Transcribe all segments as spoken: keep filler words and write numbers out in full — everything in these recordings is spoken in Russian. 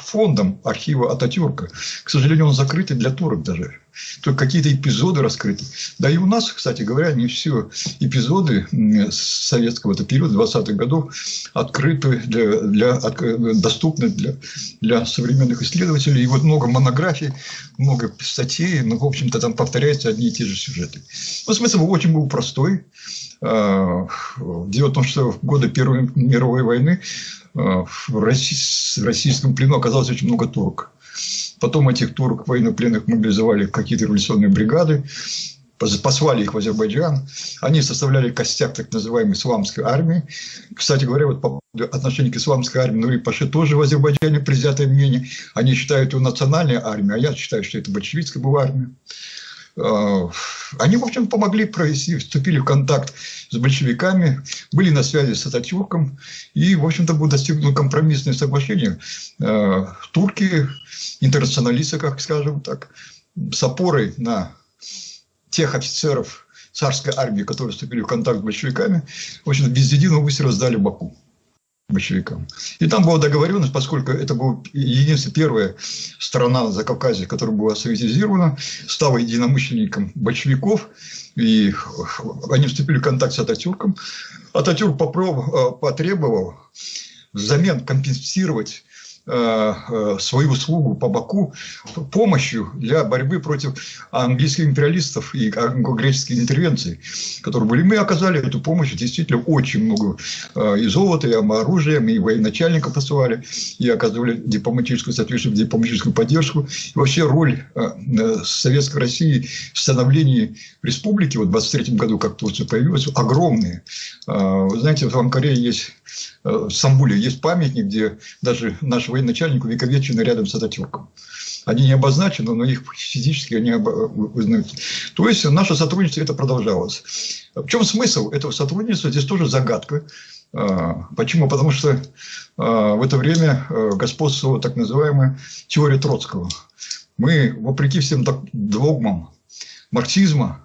фондом архива Ататюрка. К сожалению, он закрытый для турок даже. Только какие-то эпизоды раскрыты. Да и у нас, кстати говоря, не все эпизоды советского периода, двадцатых годов, открыты, для, для, доступны для, для современных исследователей. И вот много монографий, много статей, но, в общем-то, там повторяются одни и те же сюжеты. Но смысл очень был простой. Дело в том, что в годы Первой мировой войны в российском плену оказалось очень много турок. Потом этих турок военнопленных мобилизовали в какие-то революционные бригады, послали их в Азербайджан. Они составляли костяк так называемой исламской армии. Кстати говоря, вот по поводу отношения к исламской армии, Нури Паши тоже в Азербайджане предвзятое мнение. Они считают ее национальной армией, а я считаю, что это большевистская была армия. Они, в общем, помогли провести, вступили в контакт с большевиками, были на связи с Ататюрком, и, в общем-то, было достигнуто компромиссное соглашение. Турки, интернационалисты, как скажем так, с опорой на тех офицеров царской армии, которые вступили в контакт с большевиками, в общем-то, без единого выстрела сдали Баку большевикам. И там была договоренность, поскольку это была единственная первая страна на Закавказье, которая была советизирована, стала единомышленником большевиков, и они вступили в контакт с Ататюрком. Ататюрк потребовал взамен компенсировать свою услугу по Баку помощью для борьбы против английских империалистов и англо-греческой интервенции, которые были. Мы оказали эту помощь, действительно, очень много и золота, и оружия, и военачальников посылали, и оказывали дипломатическую, соответственно, дипломатическую поддержку. И вообще роль Советской России в становлении республики, вот в двадцать третьем году, как Турция появилась, огромные. Вы знаете, в Анкаре есть, в Стамбуле есть памятник, где даже наши военачальнику вековечены рядом с Ататюрком. Они не обозначены, но их физически они узнают. То есть, наше сотрудничество это продолжалось. В чем смысл этого сотрудничества? Здесь тоже загадка. Почему? Потому что в это время господствовала так называемая теория Троцкого. Мы, вопреки всем догмам марксизма,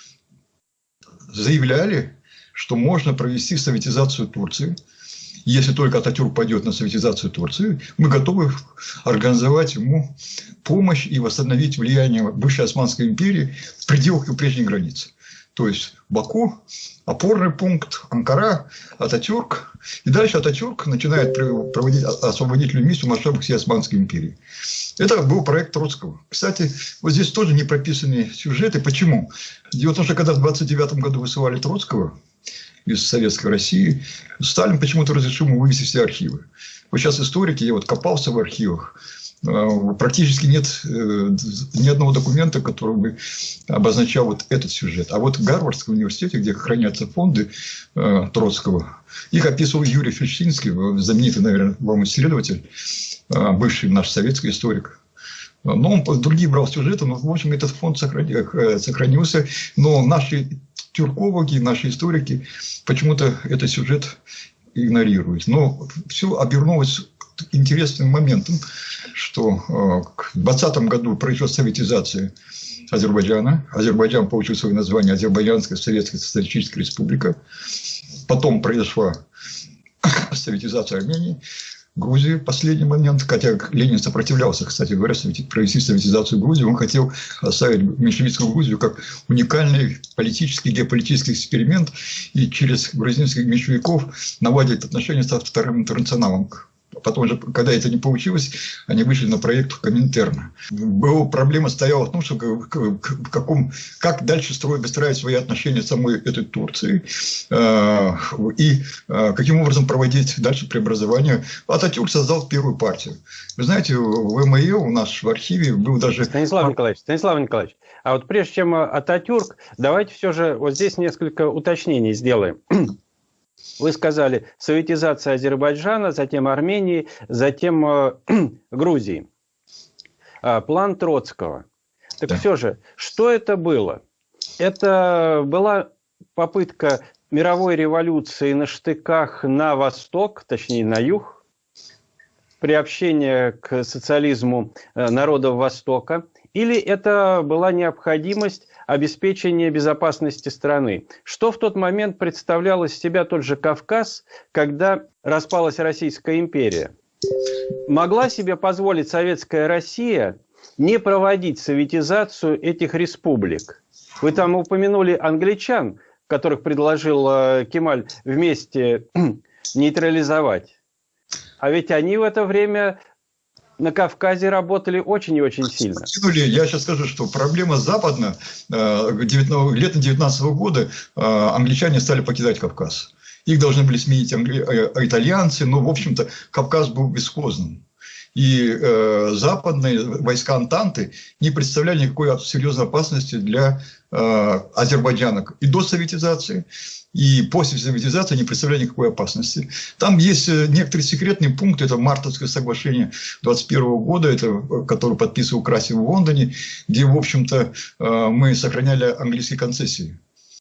заявляли, что можно провести советизацию Турции. Если только Ататюрк пойдет на советизацию Турции, мы готовы организовать ему помощь и восстановить влияние бывшей Османской империи в пределах ее прежней границы. То есть, Баку, опорный пункт, Анкара, Ататюрк. И дальше Ататюрк начинает проводить освободительную миссию в масштабах всей Османской империи. Это был проект Троцкого. Кстати, вот здесь тоже не прописаны сюжеты. Почему? Дело в том, что когда в двадцать девятом году высылали Троцкого из Советской России, Сталин почему-то разрешил ему вывести все архивы. Вот сейчас историки, я вот копался в архивах, практически нет ни одного документа, который бы обозначал вот этот сюжет. А вот в Гарвардском университете, где хранятся фонды Троцкого, их описывал Юрий Фельштинский, знаменитый, наверное, вам исследователь, бывший наш советский историк. Но он другие брал сюжеты, но, в общем, этот фонд сохранился. Но наши тюркологи, наши историки почему-то этот сюжет игнорируют. Но все обернулось интересным моментом, что в двадцатом году произошла советизация Азербайджана. Азербайджан получил свое название Азербайджанская Советская Социалистическая Республика. Потом произошла советизация Армении. Грузии в последний момент, хотя Ленин сопротивлялся, кстати говоря, провести советизацию Грузии, он хотел оставить меньшевистскую Грузию как уникальный политический, геополитический эксперимент и через грузинских меньшевиков наладить отношения со Вторым интернационалом. Потом же, когда это не получилось, они вышли на проект Коминтерна. Была проблема стояла в том, что в каком, как дальше строить, выстраивать свои отношения с самой этой Турцией и каким образом проводить дальше преобразование. Ататюрк создал первую партию. Вы знаете, в эм е у нас в архиве был даже... Станислав Николаевич, Станислав Николаевич, а вот прежде чем Ататюрк, давайте все же вот здесь несколько уточнений сделаем. Вы сказали, советизация Азербайджана, затем Армении, затем э, Грузии. А, план Троцкого. Так да. Все же, что это было? Это была попытка мировой революции на штыках на восток, точнее на юг, приобщение к социализму народов Востока, или это была необходимость обеспечения безопасности страны? Что в тот момент представлял из себя тот же Кавказ, когда распалась Российская империя? могла себе позволить советская Россия не проводить советизацию этих республик? Вы там упомянули англичан, которых предложил э, Кемаль вместе нейтрализовать. А ведь они в это время на Кавказе работали очень и очень сильно. Я сейчас скажу, что проблема западная. Летом девятнадцатого года англичане стали покидать Кавказ. Их должны были сменить англи... итальянцы, но, в общем-то, Кавказ был бесхозным. И э, западные войска Антанты не представляли никакой серьезной опасности для э, Азербайджана и до советизации, и после советизации не представляли никакой опасности. Там есть некоторые секретные пункты, это Мартовское соглашение двадцать первого года, это, которое подписывал Красин в Лондоне, где, в общем-то, э, мы сохраняли английские концессии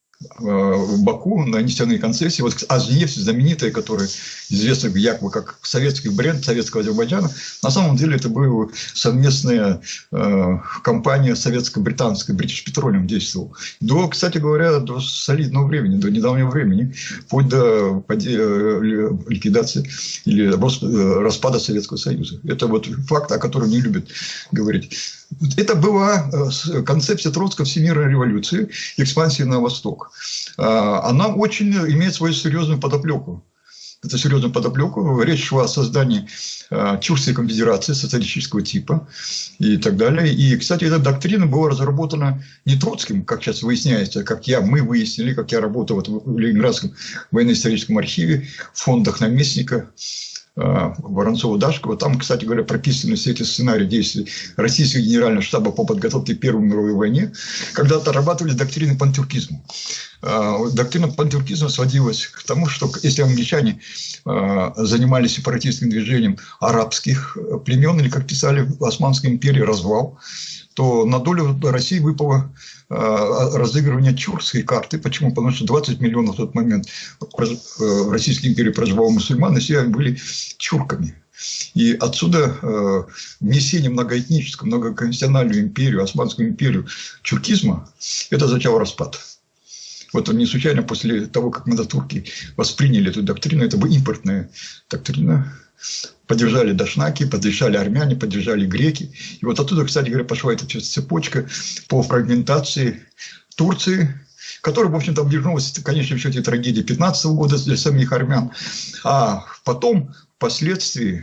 в Баку на нефтяные концессии. Вот Азнефть, знаменитая, которая известна якобы как советский бренд советского Азербайджана, на самом деле это была совместная э, компания советско-британская, British Petroleum действовала. До, кстати говоря, до солидного времени, до недавнего времени, вплоть до ликвидации или распада Советского Союза. Это вот факт, о котором не любят говорить. Это была концепция Троцкого всемирной революции, экспансии на восток. Она очень имеет свою серьезную подоплеку. Это серьезную подоплеку. Речь шла о создании Тюркской конфедерации социалистического типа и так далее. И, кстати, эта доктрина была разработана не Троцким, как сейчас выясняется, как я, мы выяснили, как я работал вот в Ленинградском военно-историческом архиве, в фондах наместника Воронцова-Дашкова. Там, кстати говоря, прописаны все эти сценарии действий российского генерального штаба по подготовке к Первой мировой войне, когда отрабатывались доктрины пантюркизма. Доктрина пантюркизма сводилась к тому, что если англичане занимались сепаратистским движением арабских племен, или, как писали в Османской империи, развал, то на долю России выпало разыгрывание тюркской карты. Почему? Потому что двадцать миллионов в тот момент в Российской империи проживало мусульман, и все они были тюрками. И отсюда э, внесение многоэтнического, многоконфессиональную империю, Османскую империю тюркизма, это означало распад. Вот не случайно после того, как турки восприняли эту доктрину, это была импортная доктрина. Поддержали дашнаки, поддержали армяне, поддержали греки. И вот оттуда, кстати говоря, пошла эта цепочка по фрагментации Турции, которая, в общем-то, обернулась, в конечном счете, трагедией пятнадцатого года для самих армян. А потом, впоследствии,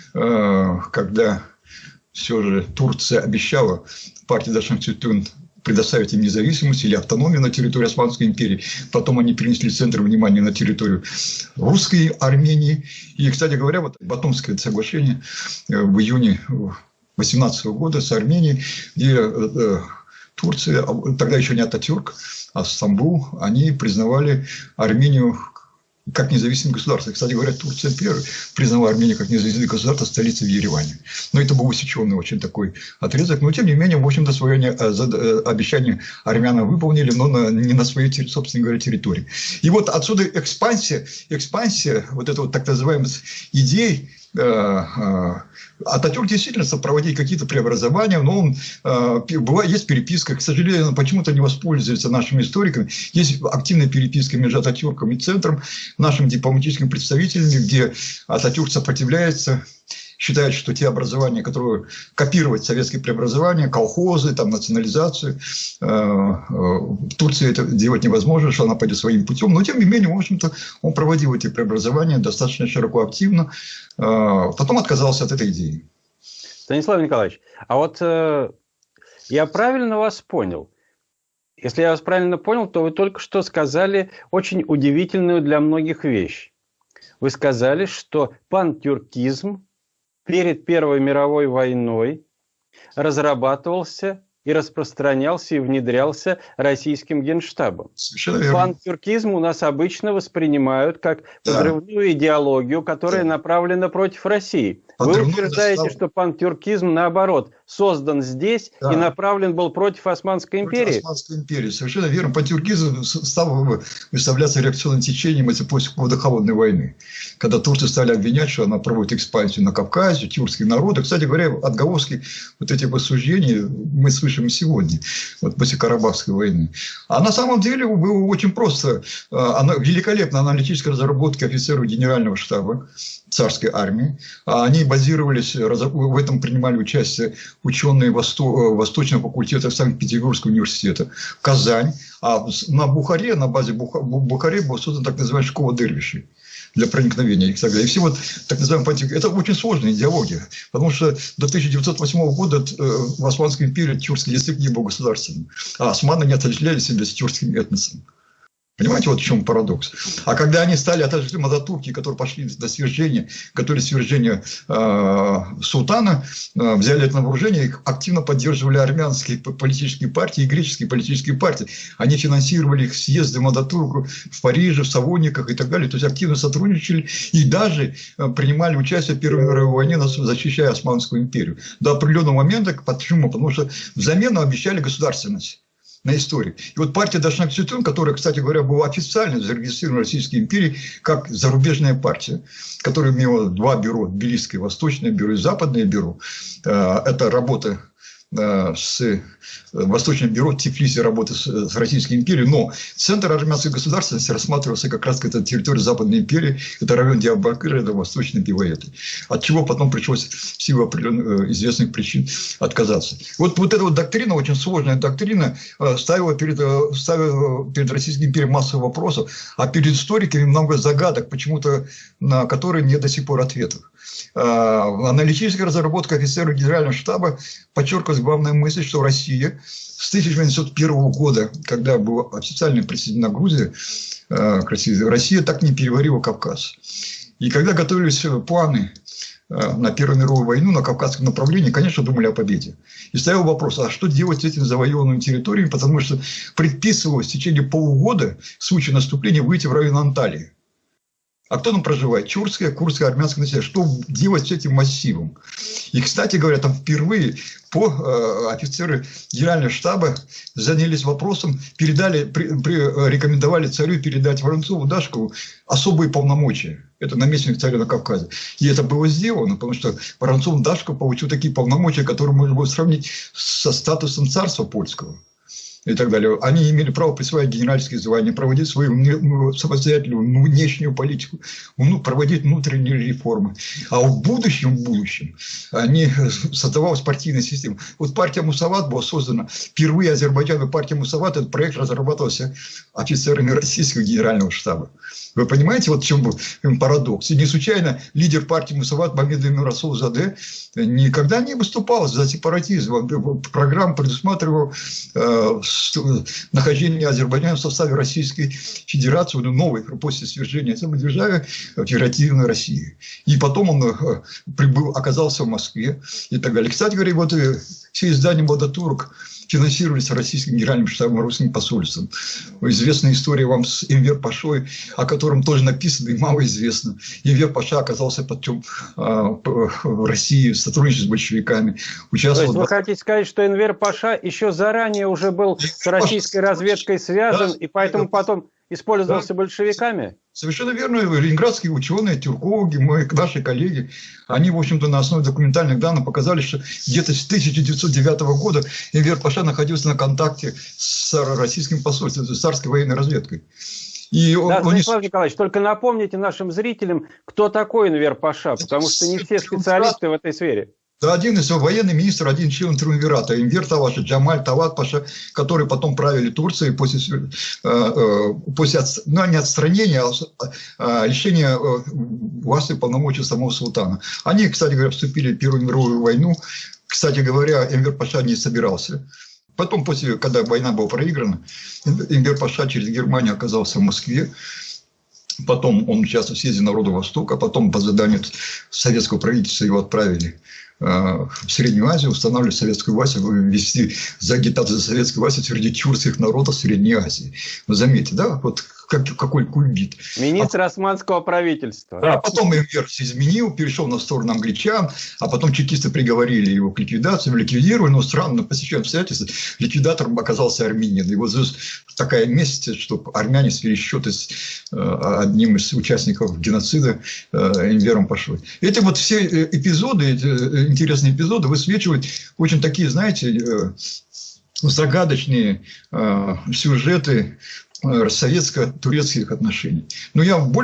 когда все же Турция обещала партии Дашнак-Цветун предоставить им независимость или автономию на территории Османской империи. Потом они перенесли центр внимания на территорию русской Армении. И, кстати говоря, вот Батумское соглашение в июне две тысячи восемнадцатого года с Арменией, где Турция, тогда еще не Ататюрк, а Стамбул, они признавали Армению как независимое государство. Кстати говоря, Турция первая признала Армению как независимое государство, столица в Ереване. Но это был усеченный очень такой отрезок. Но, тем не менее, в общем-то, свое обещание армянам выполнили, но на, не на своей, собственно говоря, территории. И вот отсюда экспансия, экспансия вот этой вот так называемой идеи. Ататюрк действительно проводить какие-то преобразования, но он, бывает, есть переписка, к сожалению, почему-то не воспользуется нашими историками. Есть активная переписка между Ататюрком и центром, нашими дипломатическими представителями, где Ататюрк сопротивляется, считает, что те образования, которые копировать советские преобразования, колхозы, там, национализацию, в Турции это делать невозможно, что она пойдет своим путем. Но, тем не менее, в общем-то, он проводил эти преобразования достаточно широко, активно. Потом отказался от этой идеи. Станислав Николаевич, а вот э, я правильно вас понял? Если я вас правильно понял, то вы только что сказали очень удивительную для многих вещь. Вы сказали, что пантюркизм перед Первой мировой войной разрабатывался и распространялся и внедрялся российским генштабом. Пантюркизм у нас обычно воспринимают как подрывную да. идеологию, которая да. направлена против России. Подрывную Вы утверждаете, достав... что пантюркизм, наоборот, создан здесь да. и направлен был против Османской империи. Против Османской империи, совершенно верно. Пантюркизм стал выставляться реакционным течением после Водоходной войны, когда турцы стали обвинять, что она проводит экспансию на Кавказе, тюркские народы. Кстати говоря, отголоски вот этих рассуждений мы слышим сегодня, вот после Карабахской войны. А на самом деле было очень просто. Она, великолепная аналитическая разработка офицеров генерального штаба царской армии. Они базировались, в этом принимали участие ученые Восточного факультета Санкт-Петербургского университета, Казань. А на Бухаре, на базе Бухаре была создана так называемая школа дервишей для проникновения и так далее. И все вот так называемые пантюрки. Это очень сложная идеология, потому что до тысяча девятьсот восьмого года в Османской империи тюркский язык не был государственным, а османы не отождествляли себя с тюркским этносом. Понимаете, вот в чем парадокс. А когда они стали отождествлять Ататюрки, которые пошли до свержения, готовили свержение э, султана, э, взяли это на вооружение, их активно поддерживали армянские политические партии и греческие политические партии. Они финансировали их съезды в Ататюрку в Париже, в Савониках и так далее. То есть активно сотрудничали и даже э, принимали участие в Первой мировой войне, защищая Османскую империю. До определенного момента. Почему? Потому что взамен обещали государственность на истории. И вот партия Дашнак Цветун, которая, кстати говоря, была официально зарегистрирована в Российской империи как зарубежная партия, которая имела два бюро, Тбилисское Восточное бюро и Западное бюро. Это работа с Восточным бюро Тифлисе работы с, с Российской империей, но центр армянской государственности рассматривался как раз как территория Западной империи, это район Диабакыра, это Восточный Пивоэты, от чего потом пришлось в силу определенных известных причин отказаться. Вот, вот эта вот доктрина, очень сложная доктрина, ставила перед, ставила перед Российской империей массу вопросов, а перед историками много загадок, почему-то на которые нет до сих пор ответов. Аналитическая разработка офицеров Генерального штаба подчеркивает главную мысль, что Россия с тысяча девятьсот первого года, когда была официально присоединена Грузия к России, Россия так не переварила Кавказ. И когда готовились планы на Первую мировую войну на Кавказском направлении, конечно, думали о победе. И стоял вопрос, а что делать с этими завоеванными территориями, потому что предписывалось в течение полугода в случае наступления выйти в район Анталии. А кто там проживает? Тюркское, курдское, армянское население. Что делать с этим массивом? И, кстати говоря, там впервые по э, офицеры Генерального штаба занялись вопросом, передали, при, при, рекомендовали царю передать Воронцову Дашкову особые полномочия. Это наместник царя на Кавказе. И это было сделано, потому что Воронцов Дашков получил такие полномочия, которые можно было сравнить со статусом царства польского. И так далее. Они имели право присваивать генеральские звания, проводить свою самостоятельную внешнюю политику, проводить внутренние реформы. А в будущем, в будущем они создавалась партийная система. Вот партия Мусават была создана. Впервые Азербайджан и партия Мусават, этот проект разрабатывался офицерами российского генерального штаба. Вы понимаете, вот в чем был парадокс? И не случайно лидер партии Мусават Мамед Расул-Заде никогда не выступал за сепаратизм. Программа предусматривала э, нахождение Азербайджана в составе Российской Федерации, новой, после свержения самодержавия, федеративной России. И потом он э, прибыл, оказался в Москве и так далее. Кстати говоря, вот э, все издания «Модатурк» финансировались Российским генеральным штабом, русским посольством. Известная история вам с Энвер Пашой, о котором тоже написано и мало известно. Энвер Паша оказался потом э, в России в сотрудничестве с большевиками. Участвовал... То есть вы хотите сказать, что Энвер Паша еще заранее уже был с российской разведкой связан, да, и поэтому потом использовался да. большевиками? Совершенно верно. Ленинградские ученые, тюркологи, мои, наши коллеги, они, в общем-то, на основе документальных данных показали, что где-то с тысяча девятьсот девятого года Энвер Паша находился на контакте с российским посольством, с царской военной разведкой. И да, он, Станислав он... Николаевич, только напомните нашим зрителям, кто такой Энвер Паша, потому что не все специалисты в этой сфере. Да, один из военный министр, один член Триумвирата, Энвер Таваша, Джамаль Тават Паша, которые потом правили Турцией после, э, после ну, не отстранения, а лишения власти полномочий самого султана. Они, кстати говоря, вступили в Первую мировую войну. Кстати говоря, Энвер Паша не собирался. Потом, после, когда война была проиграна, Энвер Паша через Германию оказался в Москве. Потом он участвовал в съезде народа Востока, потом по заданию советского правительства его отправили в Среднюю Азию, устанавливать советскую власть, вести за агитацию за советскую власть среди тюркских народов Средней Азии. Вы заметьте, да, вот как, какой кульбит. Министр а, османского правительства. Да, потом империя изменил, перешел на сторону англичан, а потом чекисты приговорили его к ликвидации, ликвидировали, но странно, по стечению обстоятельств, ликвидатором оказался армянин. И вот здесь такая месть, что армяне свели счеты с одним из участников геноцида, Энвером Пашой. Эти вот все эпизоды, эти интересные эпизоды высвечивают очень такие, знаете, загадочные сюжеты советско-турецких отношений. Но я